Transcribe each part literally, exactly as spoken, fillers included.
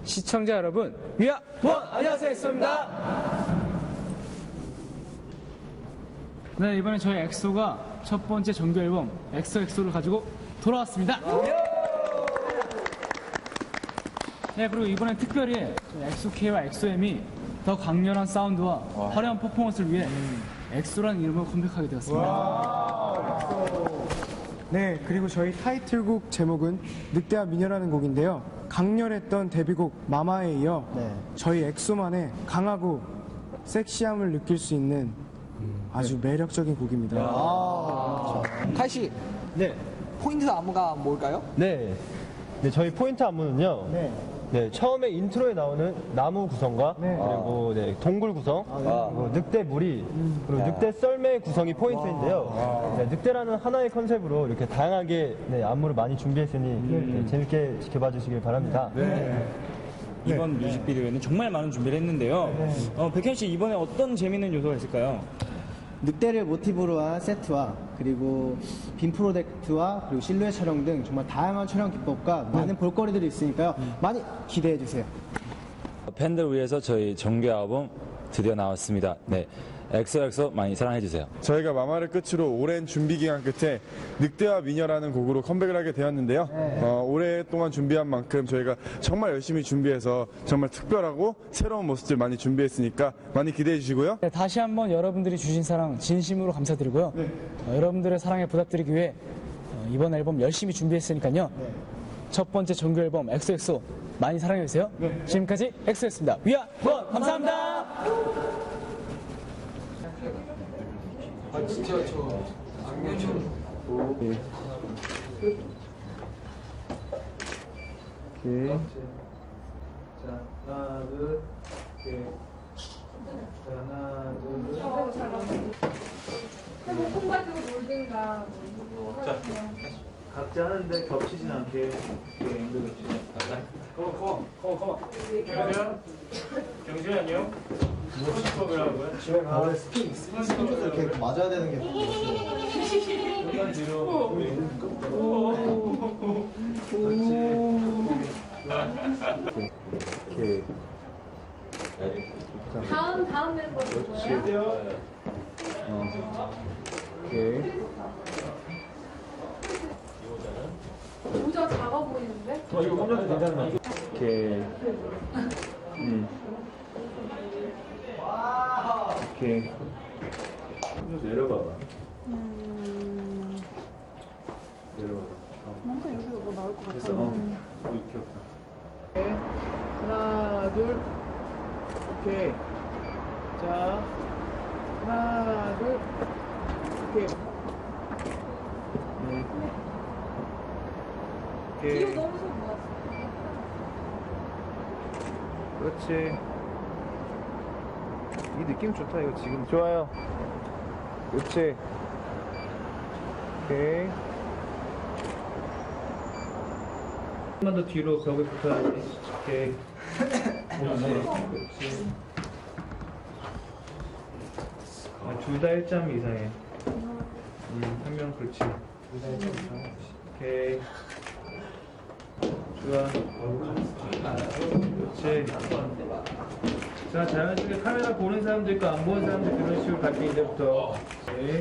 시청자 여러분, 위아 원! 안녕하세요, 엑소입니다. 네, 이번에 저희 엑소가 첫 번째 정규 앨범 엑소엑소를 가지고 돌아왔습니다. 네, 그리고 이번엔 특별히 엑소케이와 엑소엠이 더 강렬한 사운드와 와. 화려한 퍼포먼스를 위해 음. 엑소라는 이름으로 컴백하게 되었습니다. 네, 그리고 저희 타이틀곡 제목은 늑대와 미녀라는 곡인데요. 강렬했던 데뷔곡 마마에 이어 네. 저희 엑소만의 강하고 섹시함을 느낄 수 있는 아주 네. 매력적인 곡입니다. 아, 카이씨, 네. 포인트 안무가 뭘까요? 네, 네 저희 포인트 안무는요. 네. 네, 처음에 인트로에 나오는 나무 구성과 네. 그리고 네, 동굴 구성, 아, 그리고 늑대 무리, 음. 그리고 야. 늑대 썰매 구성이 포인트인데요. 네, 늑대라는 하나의 컨셉으로 이렇게 다양하게 네, 안무를 많이 준비했으니 음. 네, 재밌게 지켜봐 주시길 바랍니다. 네. 네. 이번 네. 뮤직비디오에는 정말 많은 준비를 했는데요. 네. 어, 백현 씨 이번에 어떤 재밌는 요소가 있을까요? 늑대를 모티브로 한 세트와 그리고 빔 프로젝트와 그리고 실루엣 촬영 등 정말 다양한 촬영 기법과 네. 많은 볼거리들이 있으니까요. 음. 많이 기대해 주세요. 팬들 위해서 저희 정규 앨범 드디어 나왔습니다. 네, 엑소엑소 많이 사랑해주세요. 저희가 마마를 끝으로 오랜 준비 기간 끝에 늑대와 미녀라는 곡으로 컴백을 하게 되었는데요. 네. 어, 오랫동안 준비한 만큼 저희가 정말 열심히 준비해서 정말 특별하고 새로운 모습들 많이 준비했으니까 많이 기대해 주시고요. 네, 다시 한번 여러분들이 주신 사랑 진심으로 감사드리고요. 네. 어, 여러분들의 사랑에 보답드리기 위해 어, 이번 앨범 열심히 준비했으니까요. 네. 첫 번째 정규 앨범 엑소엑소 많이 사랑해주세요. 네. 지금까지 엑소였습니다. 위아 원! 감사합니다. 아 진짜 저 안경 좀. 오케이. 오케이. 자 하나 둘. 오케이. 자 하나 둘. 어 잘하네. 뭐 콩 가지고 놀든가. 자 각자 하는데 겹치진 않게 이렇게 앵글 겹치지. 컴온 컴온 컴온 컴온. 경준아 경준이 안녕. 무슨 수업을 하고요? 집에 가서 스킨 스킨도 이렇게 맞아야 되는 게 여기가 뒤로. 오케이. 다음 다음 멤버 누구예요? 어. 오케이. 모자 작아 보이는데? 어, 이거 깜짝이 괜찮나? 오케이. 음. 오케이. 좀 내려봐봐. 음... 내려봐봐. 뭔가 여기가 뭐 나올 것 같아. 됐어. 어. 어, 귀엽다. 하나 둘. 오케이. 자 하나 둘. 오케이. 네. 오케이. 이거 너무 좋은 것 같아. 그렇지. 이 느낌 좋다. 이거 지금 좋아요. 그렇지. 오케이. 한번 더 뒤로 벽에 붙어야지. 오케이. 그렇지. 아, 둘 다 일 점 이상해. 음, 한 명 그렇지. 둘 다 일 점 이상. 오케이. 좋아. 그렇지. 자, 자연스럽게 카메라 보는 사람도 있고 안 보는 사람도 있고 이런 식으로 갈게 이제부터. 오케이.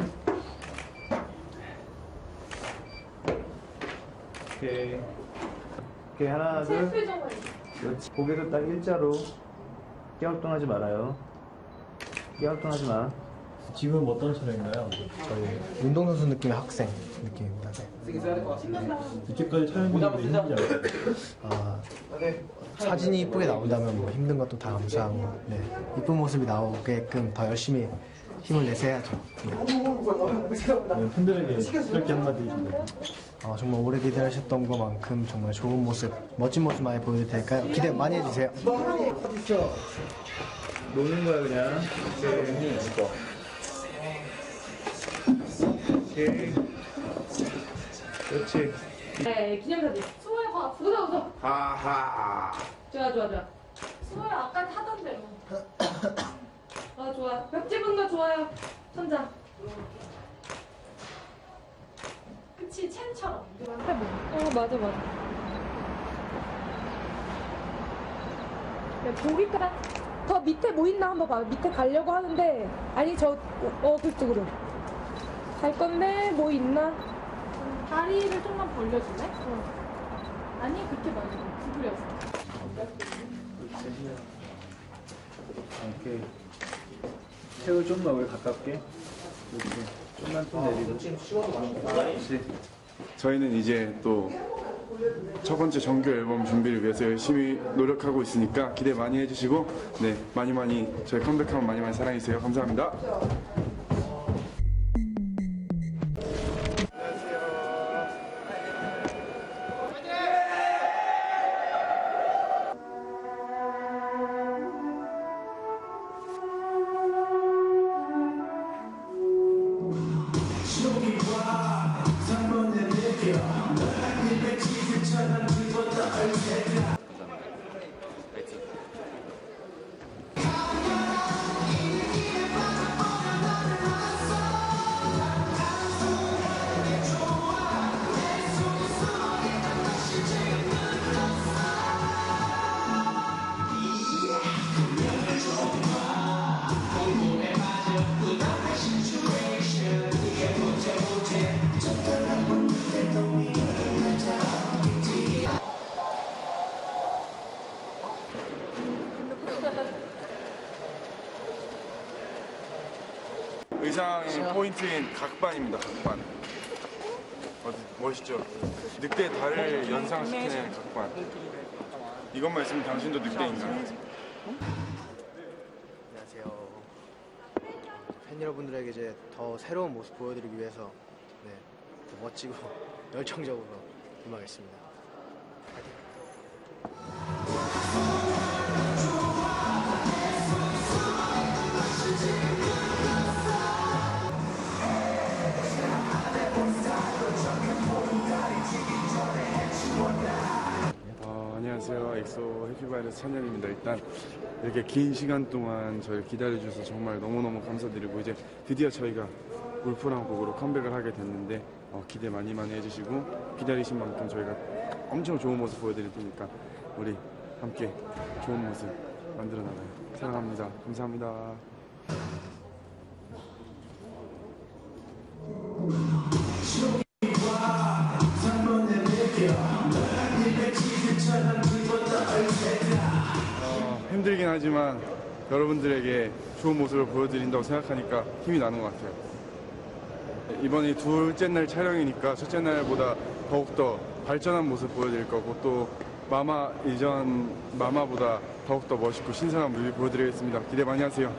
오케이. 오케이, 하나, 둘. 그렇지. 고개도 딱 일자로. 깨울뚱하지 말아요. 깨울뚱하지 마. 지금 어떤 촬영인가요? 저희 운동선수 느낌의 학생 느낌입니다. 네. 이때까지 촬영 중인데 힘들지 않아요? 아, 사진이 이쁘게 나온다면 뭐 힘든 것도 다 감수하고 네. 이쁜 모습이 나오게끔 더 열심히 힘을 내세야죠. 네, 팬들에게 이렇게 한마디 해주세요. 어, 정말 오래 기다리셨던 것만큼 정말 좋은 모습, 멋진 모습 많이 보여드릴 테니까요. 기대 많이 해주세요. 노는 거야 그냥. 오케이. 오케이. 그렇지. 네, 기념사진. 수호야, 봐. 보자, 보자. 하하. 좋아, 좋아, 좋아. 수호야, 아까 하던 대로. 아, 좋아. 벽 집은 거 좋아요. 천장. 그치, 첸처럼. 어, 맞아, 맞아. 네, 거기까지 더 밑에 뭐 있나 한번 봐요. 밑에 가려고 하는데 아니 저 어 그쪽으로 갈 건데 뭐 있나? 다리를 좀만 벌려줄래? 어. 아니 그렇게 말고 구부려서. 이렇게 새우 좀 더 가깝게 이렇게 좀만 또 내리고. 그렇지. 저희는 이제 또 첫 번째 정규 앨범 준비를 위해서 열심히 노력하고 있으니까 기대 많이 해주시고 네 많이 많이 저희 컴백하면 많이 많이 사랑해주세요. 감사합니다. 의상의 포인트인 각반입니다. 각반. 어디 멋있죠? 늑대의 달을 연상시키는 각반. 이것만 있으면 당신도 늑대인가? 안녕하세요. 팬 여러분들에게 이제 더 새로운 모습 보여드리기 위해서 네, 더 멋지고 열정적으로 임하겠습니다. 어, 안녕하세요. 엑소 해피바이러스 찬열입니다. 일단 이렇게 긴 시간 동안 저를 기다려주셔서 정말 너무너무 감사드리고 이제 드디어 저희가 울프란 곡으로 컴백을 하게 됐는데 어, 기대 많이 많이 해주시고 기다리신 만큼 저희가 엄청 좋은 모습 보여드릴 테니까 우리 함께 좋은 모습 만들어 나가요. 사랑합니다. 감사합니다. 어, 힘들긴 하지만 여러분들에게 좋은 모습을 보여드린다고 생각하니까 힘이 나는 것 같아요. 이번이 둘째 날 촬영이니까 첫째 날보다 더욱더 발전한 모습 보여드릴 거고 또 마마 이전 마마보다 더욱더 멋있고 신선한 뮤비 보여드리겠습니다. 기대 많이 하세요.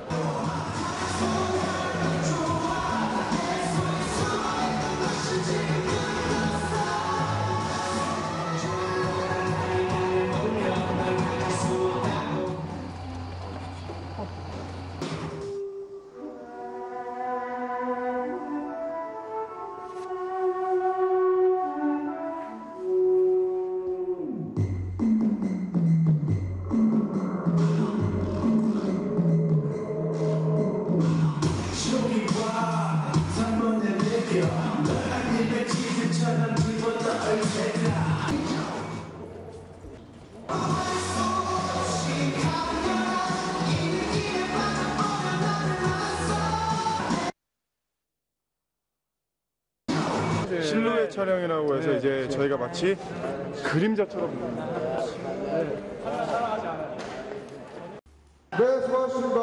실루엣 촬영이라고 해서 이제 저희가 마치 그림자처럼 네, 수고하셨습니다.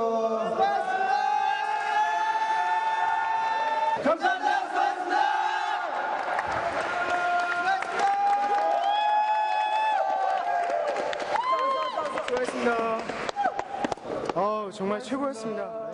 감사합니다. 수고하셨습니다. 수고하셨습니다. 어, 정말 최고였습니다.